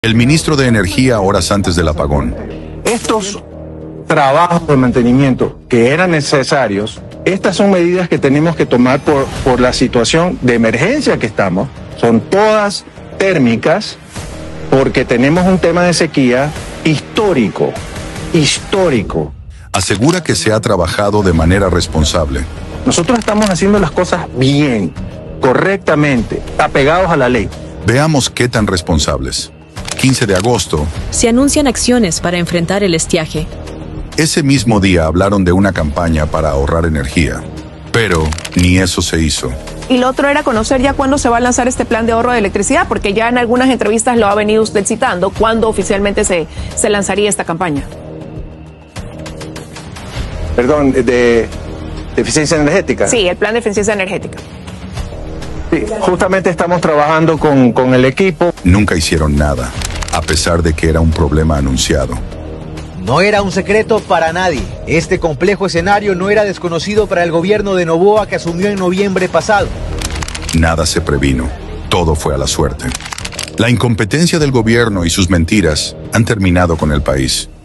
El ministro de Energía horas antes del apagón. Estos trabajos de mantenimiento que eran necesarios, estas son medidas que tenemos que tomar por la situación de emergencia que estamos. Son todas térmicas porque tenemos un tema de sequía histórico. Asegura que se ha trabajado de manera responsable. Nosotros estamos haciendo las cosas bien, correctamente, apegados a la ley. Veamos qué tan responsables. 15 de agosto. Se anuncian acciones para enfrentar el estiaje. Ese mismo día hablaron de una campaña para ahorrar energía. Pero ni eso se hizo. Y lo otro era conocer ya cuándo se va a lanzar este plan de ahorro de electricidad, porque ya en algunas entrevistas lo ha venido usted citando, cuándo oficialmente se lanzaría esta campaña. Perdón, de eficiencia energética. Sí, el plan de eficiencia energética. Sí, justamente estamos trabajando con el equipo. Nunca hicieron nada, a pesar de que era un problema anunciado. No era un secreto para nadie. Este complejo escenario no era desconocido para el gobierno de Noboa que asumió en noviembre pasado. Nada se previno. Todo fue a la suerte. La incompetencia del gobierno y sus mentiras han terminado con el país.